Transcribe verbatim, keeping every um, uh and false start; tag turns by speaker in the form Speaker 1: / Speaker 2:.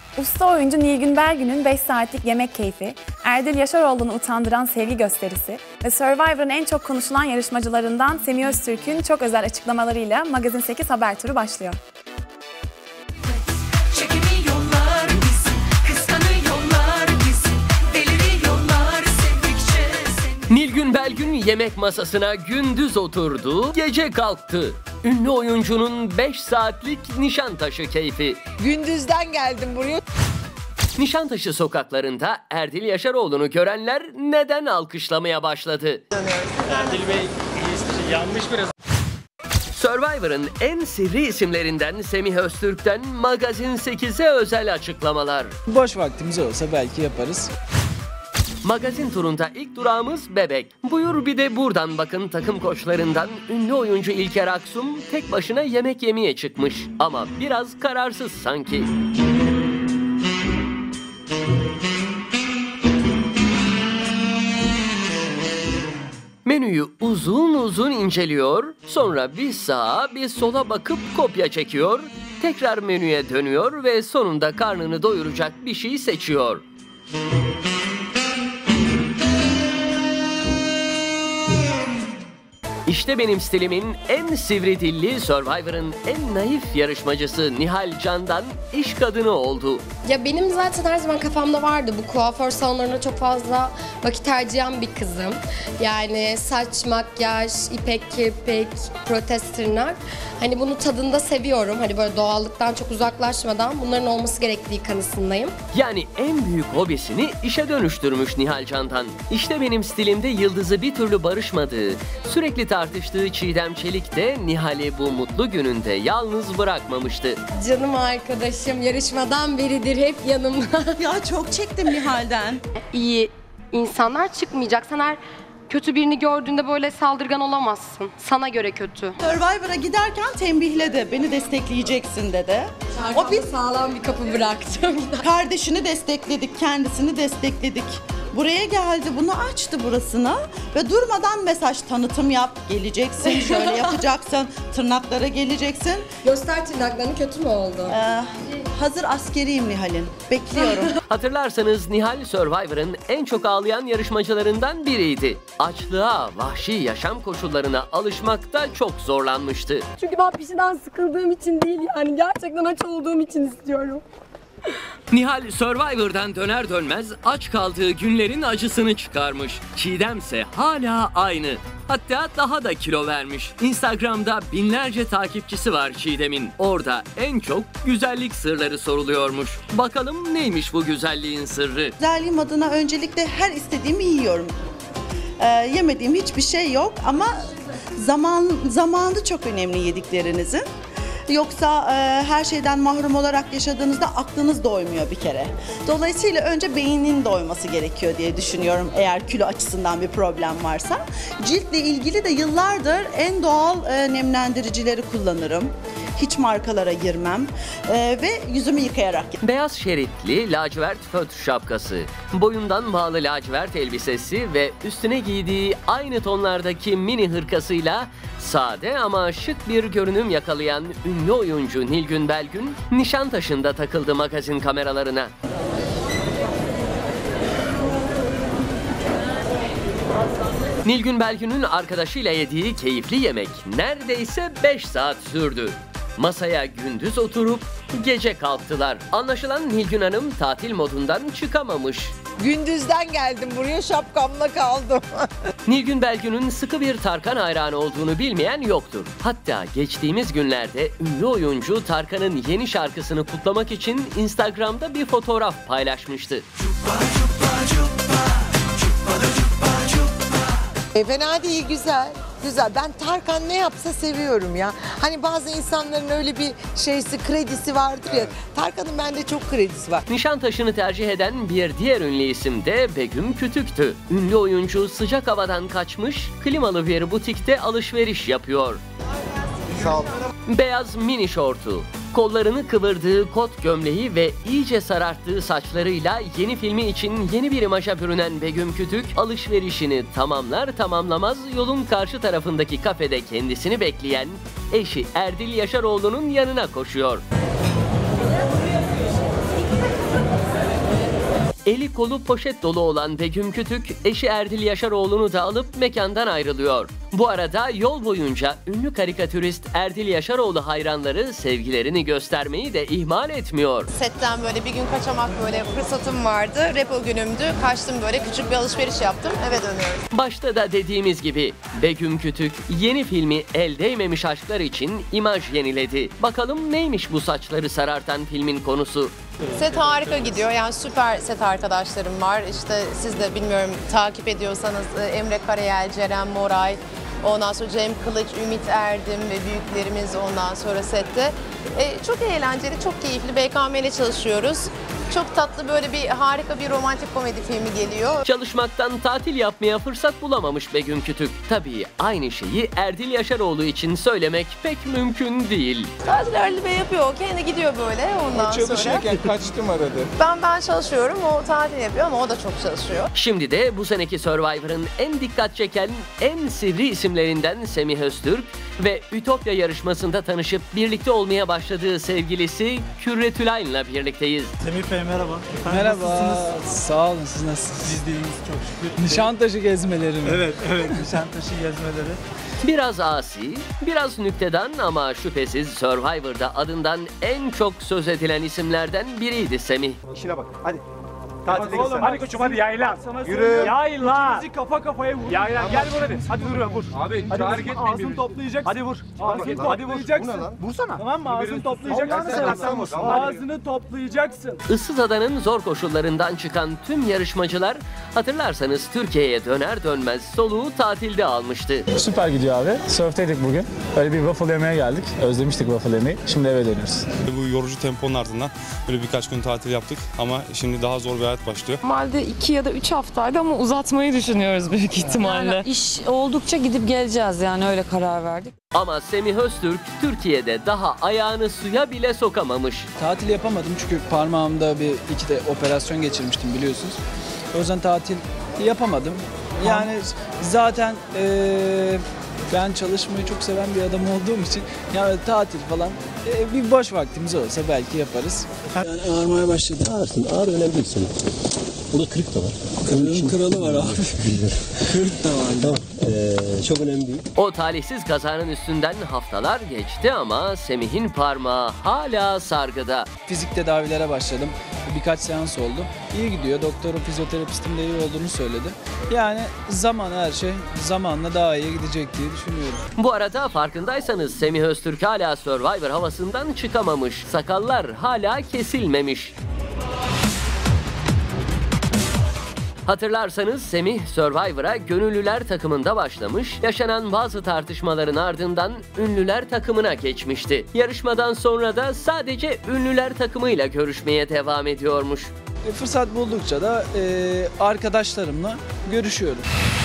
Speaker 1: Usta oyuncu Nilgün Belgün'ün beş saatlik yemek keyfi, Erdil Yaşaroğlu'nu utandıran sevgi gösterisi ve Survivor'ın en çok konuşulan yarışmacılarından Semih Öztürk'ün çok özel açıklamalarıyla Magazin sekiz haber turu başlıyor.
Speaker 2: Nilgün Belgün yemek masasına gündüz oturdu, gece kalktı. Ünlü oyuncunun beş saatlik Nişantaşı keyfi.
Speaker 3: Gündüzden geldim buraya.
Speaker 2: Nişantaşı sokaklarında Erdil Yaşaroğlu'nu görenler neden alkışlamaya başladı?
Speaker 4: Erdil Bey yanmış biraz.
Speaker 2: Survivor'ın en sivri isimlerinden Semih Öztürk'ten Magazin sekiz'e özel açıklamalar.
Speaker 5: Boş vaktimiz olsa belki yaparız.
Speaker 2: Magazin turunda ilk durağımız Bebek. Buyur bir de buradan bakın takım koçlarından ünlü oyuncu İlker Aksum tek başına yemek yemeye çıkmış. Ama biraz kararsız sanki. Menüyü uzun uzun inceliyor, sonra bir sağa bir sola bakıp kopya çekiyor, tekrar menüye dönüyor ve sonunda karnını doyuracak bir şey seçiyor. İşte benim stilimin en sivri dilli Survivor'ın en naif yarışmacısı Nihal Can'dan iş kadını oldu.
Speaker 6: Ya benim zaten her zaman kafamda vardı. Bu kuaför salonlarına çok fazla vakit harcayan bir kızım. Yani saç, makyaj, ipek kirpik, protez tırnak. Hani bunu tadında seviyorum. Hani böyle doğallıktan çok uzaklaşmadan bunların olması gerektiği kanısındayım.
Speaker 2: Yani en büyük hobisini işe dönüştürmüş Nihal Can'dan. İşte benim stilimde yıldızı bir türlü barışmadığı, sürekli tartıştığı Çiğdem Çelik de Nihal'i bu mutlu gününde yalnız bırakmamıştı.
Speaker 6: Canım arkadaşım yarışmadan beridir hep yanımda.
Speaker 7: Ya çok çektim Nihal'den.
Speaker 6: İyi insanlar çıkmayacak. Sen her kötü birini gördüğünde böyle saldırgan olamazsın. Sana göre kötü.
Speaker 7: Survivor'a giderken tembihledi. Beni destekleyeceksin dedi.
Speaker 6: O bir sağlam bir kapı bıraktı.
Speaker 7: Kardeşini destekledik, kendisini destekledik. Buraya geldi, bunu açtı burasını ve durmadan mesaj tanıtım yap, geleceksin, şöyle yapacaksın, tırnaklara geleceksin.
Speaker 6: Göster tırnaklarını, kötü mü oldu?
Speaker 7: Ee, hazır askeriyim Nihal'in, bekliyorum.
Speaker 2: Hatırlarsanız Nihal Survivor'ın en çok ağlayan yarışmacılarından biriydi. Açlığa, vahşi yaşam koşullarına alışmakta çok zorlanmıştı.
Speaker 6: Çünkü ben pişiden sıkıldığım için değil yani gerçekten aç olduğum için istiyorum.
Speaker 2: Nihal Survivor'dan döner dönmez aç kaldığı günlerin acısını çıkarmış. Çiğdemse hala aynı. Hatta daha da kilo vermiş. Instagram'da binlerce takipçisi var Çiğdem'in. Orada en çok güzellik sırları soruluyormuş. Bakalım neymiş bu güzelliğin sırrı?
Speaker 7: Güzelliğim adına öncelikle her istediğimi yiyorum. Ee, yemediğim hiçbir şey yok ama zaman zamanı çok önemli yediklerinizin. Yoksa e, her şeyden mahrum olarak yaşadığınızda aklınız doymuyor bir kere. Dolayısıyla önce beynin doyması gerekiyor diye düşünüyorum eğer kilo açısından bir problem varsa. Ciltle ilgili de yıllardır en doğal e, nemlendiricileri kullanırım. Hiç markalara girmem e, ve yüzümü yıkayarak.
Speaker 2: Beyaz şeritli lacivert fötr şapkası, boyundan bağlı lacivert elbisesi ve üstüne giydiği aynı tonlardaki mini hırkasıyla sade ama şık bir görünüm yakalayan ünlü oyuncu Nilgün Belgün, Nişantaşı'nda takıldı magazin kameralarına. Nilgün Belgün'ün arkadaşıyla yediği keyifli yemek neredeyse beş saat sürdü. Masaya gündüz oturup gece kalktılar. Anlaşılan Nilgün Hanım tatil modundan çıkamamış.
Speaker 3: Gündüzden geldim buraya, şapkamla kaldım.
Speaker 2: Nilgün Belgün'ün sıkı bir Tarkan hayranı olduğunu bilmeyen yoktur. Hatta geçtiğimiz günlerde ünlü oyuncu Tarkan'ın yeni şarkısını kutlamak için Instagram'da bir fotoğraf paylaşmıştı.
Speaker 3: E, fena değil, güzel. Güzel. Ben Tarkan ne yapsa seviyorum ya. Hani bazı insanların öyle bir şeysi, kredisi vardır ya. Tarkan'ın bende çok kredisi var.
Speaker 2: Nişantaşı'nı tercih eden bir diğer ünlü isim de Begüm Kütük'tü. Ünlü oyuncu sıcak havadan kaçmış, klimalı bir butikte alışveriş yapıyor.
Speaker 4: Sağ ol.
Speaker 2: Beyaz mini şortu, kollarını kıvırdığı kot gömleği ve iyice sararttığı saçlarıyla yeni filmi için yeni bir imaja bürünen Begüm Kütük, alışverişini tamamlar tamamlamaz yolun karşı tarafındaki kafede kendisini bekleyen eşi Erdil Yaşaroğlu'nun yanına koşuyor. Eli kolu poşet dolu olan Begüm Kütük, eşi Erdil Yaşaroğlu'nu da alıp mekandan ayrılıyor. Bu arada yol boyunca ünlü karikatürist Erdil Yaşaroğlu hayranları sevgilerini göstermeyi de ihmal etmiyor.
Speaker 8: Setten böyle bir gün kaçamak böyle fırsatım vardı. Repo günümdü. Kaçtım böyle küçük bir alışveriş yaptım. Eve dönüyorum.
Speaker 2: Başta da dediğimiz gibi Begüm Kütük yeni filmi El Değmemiş Aşklar için imaj yeniledi. Bakalım neymiş bu saçları sarartan filmin konusu?
Speaker 8: Set harika gidiyor. Yani süper set arkadaşlarım var. İşte siz de bilmiyorum takip ediyorsanız Emre Karayel, Ceren Moray, ondan sonra Cem Kılıç, Ümit Erdim ve büyüklerimiz ondan sonra sette. E, çok eğlenceli, çok keyifli. B K M ile çalışıyoruz. Çok tatlı böyle bir harika bir romantik komedi filmi geliyor.
Speaker 2: Çalışmaktan tatil yapmaya fırsat bulamamış Begüm Kütük. Tabii aynı şeyi Erdil Yaşaroğlu için söylemek pek mümkün değil.
Speaker 8: Tatil Erdil Bey yapıyor. Kendi gidiyor böyle ondan sonra.
Speaker 5: Çalışırken kaçtım aradı.
Speaker 8: Ben ben çalışıyorum. O tatil yapıyor ama o da çok çalışıyor.
Speaker 2: Şimdi de bu seneki Survivor'ın en dikkat çeken, en sivri isimlerinden Semih Öztürk ve Ütopya yarışmasında tanışıp birlikte olmaya başladığı sevgilisi Kürre Tülay'la birlikteyiz.
Speaker 4: Semih Bey merhaba. Efendim,
Speaker 5: Merhaba.
Speaker 4: nasılsınız?
Speaker 5: Sağ olun, siz nasılsınız?
Speaker 4: Biz değiliz çok şükür.
Speaker 5: Nişantaşı gezmeleri mi?
Speaker 4: Evet, evet. Nişantaşı gezmeleri.
Speaker 2: Biraz asi, biraz nüktedan ama şüphesiz Survivor'da adından en çok söz edilen isimlerden biriydi Semih.
Speaker 9: İşine bak. Hadi. Tatile
Speaker 4: Oğlum hadi koçum hadi yaylan.
Speaker 9: Yürü.
Speaker 4: Yaylan. İkimizi kafa kafaya vur. Yaylan gel vur hadi. Hadi vur vur.
Speaker 9: Abi
Speaker 4: Hadi
Speaker 9: hareket
Speaker 4: vur.
Speaker 9: etmeyin
Speaker 4: Ağzını
Speaker 9: birbirini.
Speaker 4: toplayacaksın. Hadi vur. Ağzını
Speaker 9: Hadi vur.
Speaker 4: toplayacaksın.
Speaker 9: Bu ne lan?
Speaker 4: Vursana. Tamam mı? Ağzını
Speaker 9: Birbirini
Speaker 4: toplayacaksın.
Speaker 9: Sen- sen vur.
Speaker 4: Ağzını toplayacaksın.
Speaker 2: Issız Ada'nın zor koşullarından çıkan tüm yarışmacılar hatırlarsanız Türkiye'ye döner dönmez soluğu tatilde almıştı.
Speaker 10: Süper gidiyor abi. Surf'teydik bugün. Öyle bir waffle yemeye geldik. Özlemiştik waffle yemeyi. Şimdi eve dönüyoruz.
Speaker 11: Bu yorucu temponun ardından böyle birkaç gün tatil yaptık ama şimdi daha zor bir hayat başlıyor.
Speaker 12: Normalde iki ya da üç haftaydı ama uzatmayı düşünüyoruz büyük ihtimalle. Yani iş oldukça gidip geleceğiz yani öyle karar verdik.
Speaker 2: Ama Semih Öztürk Türkiye'de daha ayağını suya bile sokamamış.
Speaker 5: Tatil yapamadım çünkü parmağımda bir iki de operasyon geçirmiştim biliyorsunuz. O yüzden tatil yapamadım. Yani zaten eee, ben çalışmayı çok seven bir adam olduğum için yani tatil falan eee, bir boş vaktimiz olsa belki yaparız. Yani ağrımaya başladı.
Speaker 13: Ağırsın, ağır önemli değil senin. Burada kırık da var.
Speaker 5: Kırığın kralı var abi. Kırık da var.
Speaker 13: Tamam, ee, çok önemli değil.
Speaker 2: O talihsiz kazanın üstünden haftalar geçti ama Semih'in parmağı hala sargıda.
Speaker 5: Fizik tedavilere başladım. Birkaç seans oldu. İyi gidiyor. Doktorum, fizyoterapistim de iyi olduğunu söyledi. Yani zaman her şey zamanla daha iyi gidecek diye düşünüyorum.
Speaker 2: Bu arada farkındaysanız Semih Öztürk hala Survivor havasından çıkamamış. Sakallar hala kesilmemiş. Hatırlarsanız Semih Survivor'a gönüllüler takımında başlamış, yaşanan bazı tartışmaların ardından ünlüler takımına geçmişti. Yarışmadan sonra da sadece ünlüler takımıyla görüşmeye devam ediyormuş.
Speaker 5: E, fırsat buldukça da e, arkadaşlarımla görüşüyorum.